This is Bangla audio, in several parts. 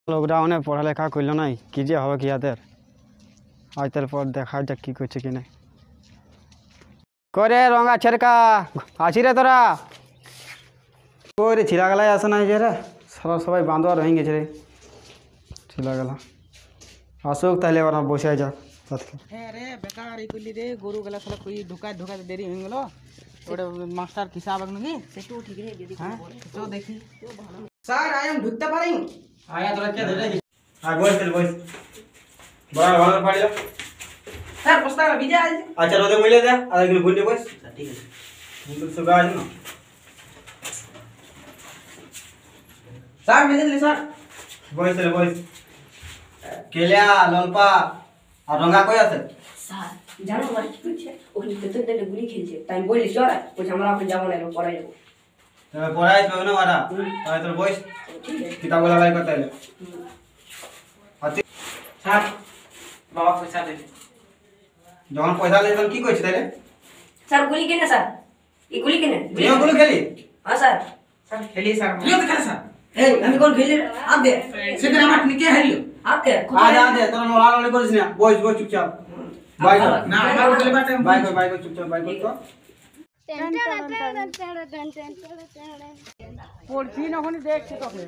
লকডাউনে পড়ালেখা করলো নাই, কি যে হবে কি হাতের। আজ তারপর দেখা যাক কি করছে কি না। করে রঙা ছেড়কা আছি রে তোরা, কই রে ছিলাগালাই আসে না যে রে, সবাই বান্ধব আর হয়ে গেছে রে ছিলাগালা। আসুক তাহলে এবার বসে যাক। হ্যাঁ রে বেকার এই করলি রে, গরু গেলা সালা কই ঢুকাতে দেরি হয়ে গেল। ওটা মাস্টার হিসাব নাকি সেটু ঠিক রে দিদি। হ্যাঁ তো দেখি স্যার আই এম ঢুকতে পারি। আয়া তোরা কে ধরে গেছিস? আয় বস চল বস, বড় ভালো পাড়ি দাও স্যার বস্তাটা ভিজে আছে। আচ্ছা রোদে মিলে যা, আর এগুলো ভুলে বস। ঠিক আছে কিন্তু সুগা আছে না স্যার মেজে দিলি স্যার। বস চল বস। কেলিয়া ললপা আর রঙা কই আছে? স্যার জানো আমার কি করছে, ওখানে ভেতর থেকে গুলি খেলছে, তাই আমি বলি চল বলছে আমরা এখন যাবো না, এখন পরে যাবো। তুমি পড়াই তো না মারা, তাই তোর বস কিতাবগুলো বাই করতে হলে। স্যার বাবা পয়সা দে। যখন পয়সা লে তখন কি করছিস তাহলে? স্যার গুলি কেনে স্যার, এই গুলি কেনে? তুইও গুলো খেলি? হ্যাঁ স্যার। স্যার খেলি স্যার, তুইও তো খেলে স্যার। এই আমি কোন খেলি? আপ দে সেদিন আমার নিকে হারিলো। আপ দে আদে তোরা নড়ানড়ি করিস না, বস বস চুপচাপ বাই কর। না আমার খেলে বাটে বাই কর চুপচাপ বাই কর তো। পড়ছি না ওখানে দেখছি তোকে।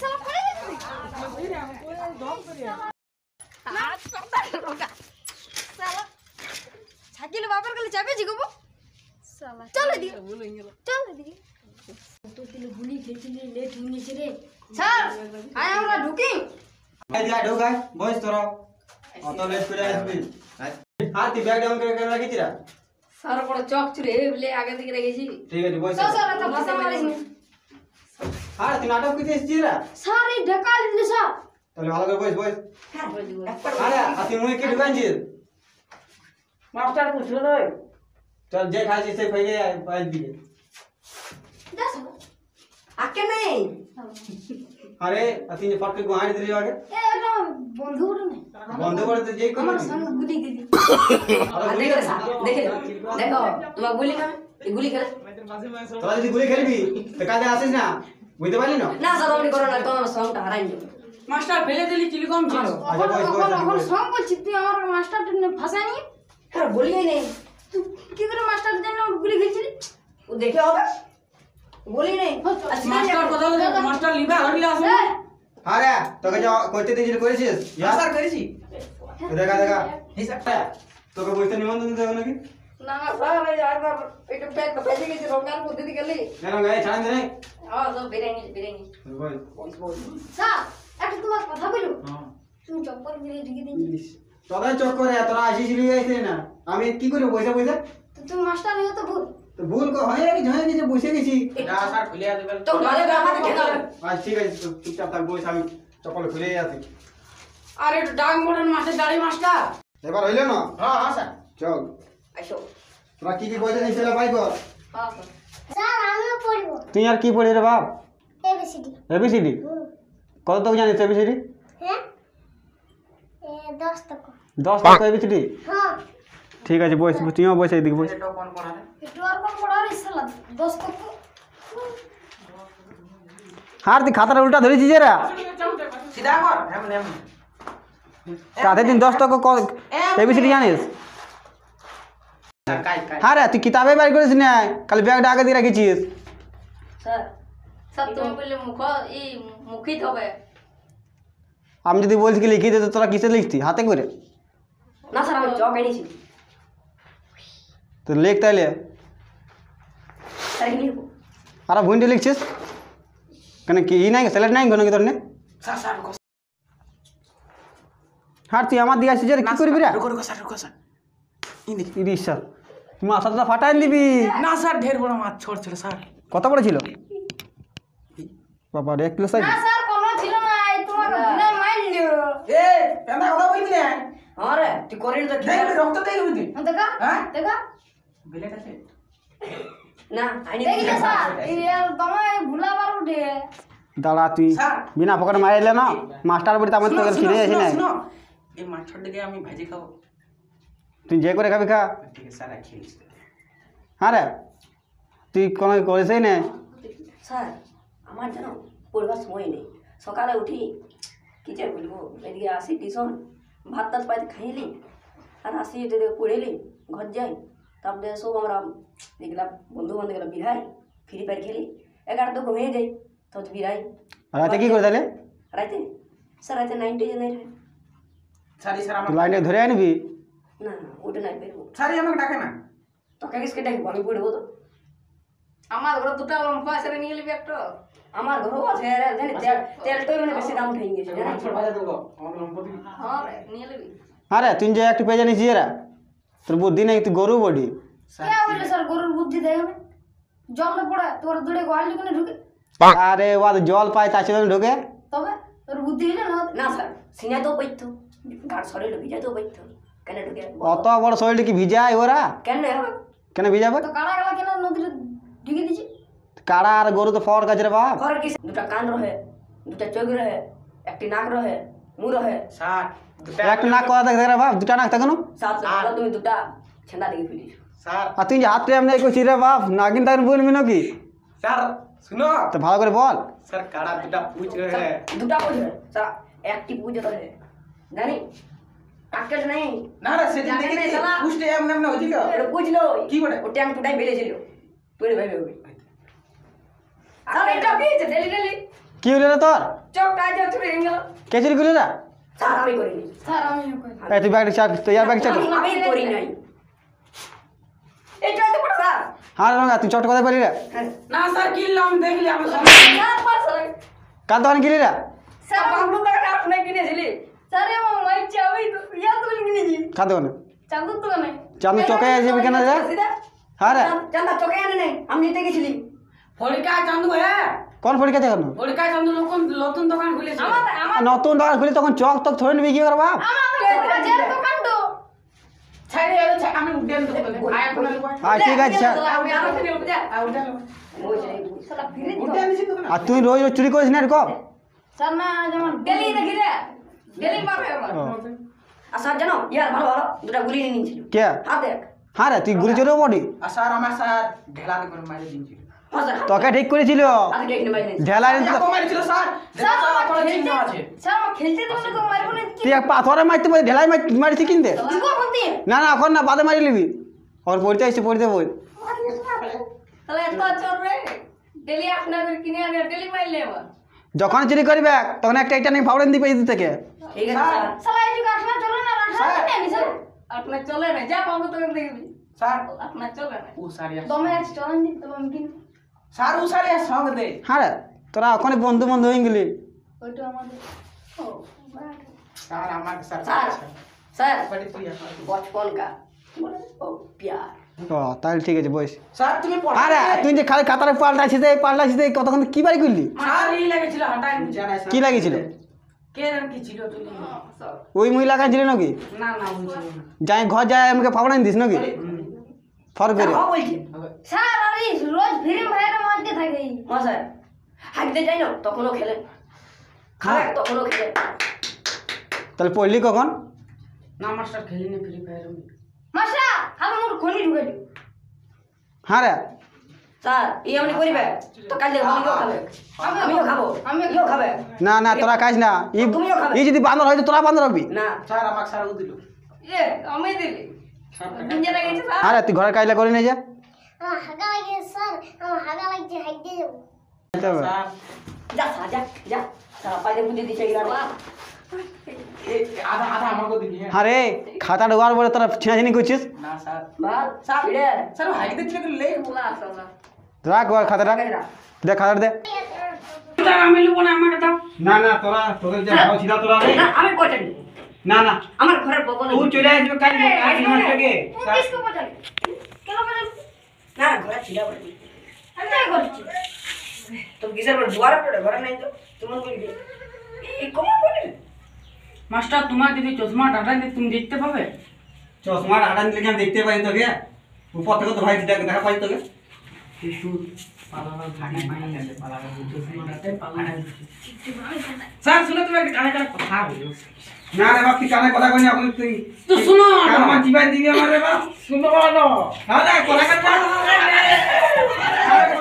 ছাকিল বাবার গলে যাবে জি গো সালা চল দিকে চল দিকে তো তিল গুলি খেলছিলি লেট হয়ে গেছে রে স্যার আয় আমরা ঢুকি। এই যা ঢোকাই বস তোরা, অত লেট করে আসবি। আর তুই ব্যাগ ডাউন করে রাখিস রা? স্যার বড় চক চুরে বলে আগে থেকে রেখেছি। ঠিক আছে বস। স্যার স্যার এত ভাষা মারিস না আর তুই নাটক করতে এসেছিস রা? স্যার এই ঢাকা দিলে স্যার। তাহলে ভালো করে বস বস। হ্যাঁ বলে দিব। আরে আর তুই মুই কি ঢুকাইছিস? মাস্টার বুঝলো না। চল যে খাইছিস সে খাইয়ে বাইর দিকে। যা স্যার আকে নেই আরে আর তুই ফটকে গুহাড়ি দিলি আগে এ এটা বন্ধু ওটা না বন্ধ করে দে, যেই আমার করবি। সঙ্গে গুলি দিদি দেখে স্যার দেখে দেখো তোমার গুলি খাবে, এই গুলি খেলে তোরা যদি গুলি খেলবি তো কাজে আসিস না, বুঝতে পারলি না? না স্যার আমি করো না, তোমার সঙ্গটা হারাই যাবে। মাস্টার ফেলে দিলি চিলিকম ছিল। আচ্ছা বস বস এখন সঙ্গ বলছি তুই আমার মাস্টারটা ভাষা নিয়ে হ্যাঁ বলিই নেই, তুই কি করে মাস্টার জন্য গুলি খেলছিলি? ও দেখে হবে বলি নেই। মাস্টার কথা বলে মাস্টার লিভা হইলা আছে। এই, আরে তোকে যা করতে দিয়েছিল করেছিস? স্যার করেছি। দেখা দেখা এই স্যার তোকে বইতে নিমন্ত্রণ দেবো নাকি? না স্যার এই আরবার একটু প্যাক ফেলে গেছে রোগার মধ্যে দিয়ে গেলি। কেন গায়ে ছাড়ান দে নাই? হ্যাঁ সব বেরাই নি। বল। স্যার একটা তোমার কথা বলু হ্যাঁ তুমি চপ্পল দিয়ে ঢুকে দিন তোরা চক করে তোরা আসিছিলি যাইছিলি না, আমি কি করে বসে বসে? তো তুমি মাস্টার হয়ে তো ভুল তো ভুল হয়ে গেছে বসে গেছি। এটা স্যার খুলে দেবেন তো ভালো করে আমাকে ঠেকাবে। আচ্ছা ঠিক আছে তো চুপচাপ থাক, বসে আমি চকল খুলে আছি। আরে ডাং মডার্ন মাস্টার দাঁড়ি মাস্টার। এবার হইলো না? হ্যাঁ হ্যাঁ স্যার। চল আইসো। তোরা কি কি বইতে নিয়েছিল ভাই কর। হ্যাঁ স্যার। স্যার আমিও পড়ব তুই আর কি পড়ি রে বাপ? এবিসিডি এবিসিডি কত তক জানিস এবিসিডি? হ্যাঁ 10 টাকা 10 তক এবিসিডি? হ্যাঁ ঠিক আছে বস, তুইও বসে এদিকে বস। এটা কোন পড়ালে? একটু আর কোন পড়ার ইচ্ছা 10 টাকা আর তুই খাতাটা উল্টা ধরেছিস যে রা? সিধা কর এমন এমন। রাতে দিন 10 টাকা এবিসিডি জানিস? কাই হ্যাঁ রে তুই কিতাবে বাই করিস না, খালি ব্যাগটা আগে দিয়ে রেখেছিস। স্যার স্যার তুমি বললে মুখিত হবে। আমি যদি বলছি কি লিখি দে তো তোরা কিসে লিখতি? হাতে করে? না স্যার আমি চক এনেছি। তো লেখ তাইলে। স্যার কি লিখবো? আর ভুইন্টে লিখছিস কেন? কি ই নাই স্যালাড নাই কোনো কি তোর নে? স্যার স্যার রুকো হ্যাঁ তুই আমার দিয়ে আসছিস রে, কি করবি রে? রুকো স্যার। ইনি ইরিশ স্যার তুমি আসাটা ফাটাই দিবি। না স্যার ঢের বড় মাছ ছোড়ছিল স্যার। কত বড় ছিল বাবা রে? 1 কিলো সাইজ? না স্যার কোনো ছিল না এই তোমাকে ভুলে মাইরলো এ পেন্দা কথা বলবি না। আরে তুই করিস তো দেখ রক্ত দেই লবি তুই। দেখা হ্যাঁ? দেখা বিলেট আছে। না আইনি দেখিলে স্যার এই তোমায় ভুলাবার উঠে দাঁড়া তুই স্যার। বিনা পকেটে মারিলে না মাস্টার বলি আমার তোকে চিনে যাচ্ছি না। শুনো এই মাছটা দিকে আমি ভাজি খাবো। তুই যে করে খাবি খা। ঠিক আছে স্যার খেয়েছি। হ্যাঁ রে তুই কোনো করিসই না। স্যার আমার জানো পড়বার সময় নেই, সকালে উঠি কি যে যে বলবো এদিকে আসি টিউশন ভাত টাত পাইতে খাইলি আর আসি এদিকে পড়েলি ঘর যাই তারপরে সব আমরা দেখলাম বন্ধু বান্ধব গেলাম বিড়াই ফ্রি ফায়ার খেলি 11টা তো ঘুমিয়ে যাই তো বিড়াই রাতে কি করে তাহলে রাইতে স্যার রাইতে 9টা জানাই সারি স্যার তুই লাইনে ধরে আনবি না না ওটা নাই বেরবো সারি আমাকে ডাকে না তোকে কিসকে ডাকি আমি পড়বো তো আমার ঘরে দুটো লম্বা সেরে নিয়ে নিবি একটা আমার ঘরও আছে জানি তেলটাই মানে বেশি দাম উঠে গেছে জানি হ্যাঁ রে নিয়ে নিবি আরে তুই যে একটু পেয়ে জানিস এরা তোর বুদ্ধি নেই তুই গরু বডি কে বলে স্যার গরুর বুদ্ধি দেয় আমি জলে পড়ে তোর দুড়ে গোয়াল ঢুকে ঢুকে আরে ও জল পায় তার সাথে ঢোকে তবে তোর বুদ্ধি হইলে না না স্যার সিনা তো বইতো গাড় শরীর ভিজা তো বইতো কেন ঢুকে অত বড় শরীরটা কি ভিজায় ওরা কেন হবে কেন ভিজাবে তো কাড়া গেলা কেন নদীতে ঢুকে দিছি কাড়া আর গরু তো ফর কাছে রে বাপ ঘর কি দুটা কান রহে দুটা চোখ রহে একটি নাক রহে মুখ রহে স্যার দুটা একটা নাক করা দেখ রে বাপ দুটা নাক থাকে না সাত ভালো তুমি দুটা ছেঁদা দিকে ফিরিস স্যার আর তুই যে হাত রে এমনি করছিস রে বাপ নাগিন তাই বলবি নাকি স্যার শুনো তো ভালো করে বল স্যার কাড়া দুটা পুছ রহে দুটা বুঝে স্যার একটি বুঝে তো হে জানি আক্কেল নেই না রে সেদিন জানে দেখি না, শালা। পুছতে এমন এমন হইছিল এটা বুঝলো কি বলে? ও ট্যাঙ্ক টুটাই বেড়েছিল তুই ভাই হবে আর এটা কি হচ্ছে ডেলি ডেলি কি হলো রে তোর চোখটা যে চুরি হয়ে গেল কে চুরি করলি রে স্যার আমি করিনি স্যার আমি কই এই তুই ব্যাগ চাক তুই আর ব্যাগ চাক আমি করি নাই এটা তো পড়া স্যার হ্যাঁ রঙা তুই চট কথা পারি রে না স্যার কিনলাম দেখলি আমি স্যার পাস কার দোকান কিলি রে স্যার বাবু টাকা আপনি কিনেছিলি স্যার আমার মাইক চাবি তো ইয়া তো কিনেছি কার দোকানে চাঁদুর দোকানে চাঁদু চকে যাবি কেন রে হ্যাঁ রে চান্দা চোখে আনে নাই আমি নিতে গেছিলি ফলিকা চান্দু হে কোন পরীক্ষা থেকে ফলিকা চান্দু নতুন দোকান খুলেছে আমার আমার নতুন দোকান খুলি তখন চক তক ধরে নিবি কি করে বাপ আমার যে দোকান তো ছাড়ে এলো আমি উঠেন তো আয় কোন আর ঠিক আছে স্যার। আমি আর থেকে বুঝা উঠেন ওই যে সালা ফিরে উঠেন দিছি তো আর তুই রোজ রোজ চুরি করিস না এরকম স্যার না যেমন ডেলি দেখি রে ডেলি মারবে আমার ও। আর স্যার জানো ইয়ার ভালো ভালো দুটা গুলি নিয়ে নিয়েছিল কে হাত দেখ হ্যাঁ রে তুই গুলি চোরেও বডি আর স্যার আমার স্যার ঢেলাতে করে মাইরে দিয়েছিল হ্যাঁ স্যার তোকে ঠিক করেছিল হাত দেখে নিয়ে বাইরে ঢেলা কত মারিছিল স্যার স্যার স্যার আমার কোনো চিহ্ন খেলতে আছে স্যার আমার খেলতে দেবো না তো মারবো না কি তুই এক পাথরে মারতে পারি ঢেলাই মারিছি কিনতে দিব কোন দিয়ে না না এখন না বাদে মারি নিবি ওর পড়তে আসছে পড়তে বই তাহলে এত চোর রে ডেলি আপনার করে কিনে আনে ডেলি মাইলে আমার যখন চুরি করবে তখন একটা একটা নিয়ে ফাউড়েন দিবে এই থেকে ঠিক আছে স্যার সালা এই যুগ আপনার চলে না রাখা নেই স্যার আপনার চলে না যা পাবো তোকে দেখবি স্যার আপনার চলে না ও সারি দমে আছে চলেন দিন তো আমি কিন স্যার ও সারি সঙ্গ দে হ্যাঁ রে তোরা ওখানে বন্ধু বন্ধু হয়ে গেলি ওইটা আমাদের ও বাট স্যার আমার স্যার স্যার স্যার बड़ी तुई है बचपन का ओ प्यार ও তাহলে ঠিক আছে বস স্যার তুমি আরে তুই যে খালি কাতারে পাল্টাছিস কতক্ষণ কি বাড়ি করলি স্যার এই লাগেছিল হঠাৎ জানা স্যার কি লাগিয়েছিল কে জান কি ছিল তুমি ওই মহিলা কাজ ছিল নাকি না না বুঝছি যাই ঘর যায় আমাকে ফাউড়ান দিস নাকি ফর করে हाँ বলছি স্যার আমি রোজ ফিল্ম ভাইরা মারতে থাকি हाँ স্যার হাঁটতে যাই না তখনও খেলে খাবে তখনও খেলে তাহলে পড়লি কখন না মাস্টার খেলিনি ফ্রি ফায়ার মাসা আমি মোর খনি ঢুকে দিই হ্যাঁ রে স্যার এই এমনি করিবে তো কাল থেকে আমিও খাবে আমিও খাবো আমিও খাবে না না তোরা কাজ না তুমিও খাবে। ই যদি বান্দর হয় তো তোরা বান্দর হবি না স্যার আমাকে স্যার ও দিল এ আমি দিলি দুনিয়া গেছে স্যার আরে তুই ঘরের কাজটা করে নিয়ে যা আমার হাগা লাগে স্যার আমার হাগা লাগছে হাইতে যাবো স্যার যা স্যার যা যা স্যার পাইতে বুঝে দিছে গিরা এই আধা আধা আমাকে দিবি হ্যাঁ আরে খাতা ঢোকার পরে তোরা ছিনাছিনি করছিস না স্যার বাল স্যার ভিড়ে স্যার হাইতে ছিল লে বলা আসলা রাখ ওর খাতাটা দে খাতাটা দে স্যার আমি লব না আমাকে দাও না না তোরা তোদের যা ভাও ছিল তোরা না আমি পয়সা নিব না না আমার ঘরের বগলে তুই চলে আসবে কাজ থেকে কিসকে পচালি কেন পচালি না ঘরে ছিল বলি আমি তাই করছি তুমি কিসের পর দুয়ারে পড়ে ঘরে নাই তো তুমি বলবি এই কমন বলে মাস্টার তোমার যদি চশমা ডাটা দিয়ে তুমি দেখতে পাবে চশমার আড়ান দিলে আমি দেখতে পাই তোকে উপর থেকে তো ভাই দেখা পাই তোকে স্যার শুনে তুমি একটা কানে কানে কথা বলো না রে বাপ তুই কানে কথা কইনি এখন তুই তো শুনো কান মা জিবাই দিবি আমার রে বাপ শুনো বলো আরে কথা কান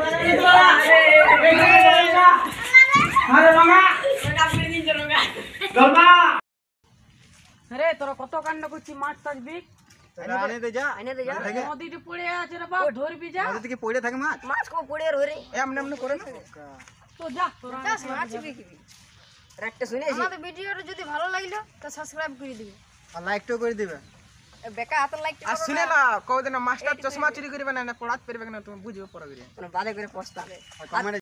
আরে বাবা আরে তোরা কত কাণ্ড করছিস মাছ টাছ বিক আনে দে যা আইনে দে যা নদীতে পড়ে আছে রে বাপ ধরবি যা নদী থেকে পড়ে থাকে মাছ মাছ কো পড়ে রই রে এমন এমন করে না তো যা তোরা মাছ বিকিবি রাখতে শুনে আমাদের ভিডিওটা যদি ভালো লাগলো তো সাবস্ক্রাইব করে দিবে আর লাইকটাও করে দিবে বেকা হাত লাইক আর শুনে না কও দিন মাস্টার চশমা চুরি করিবে না পড়াত পারবে না তুমি বুঝবে পড়া করে বাদে করে পস্তাবে কমেন্ট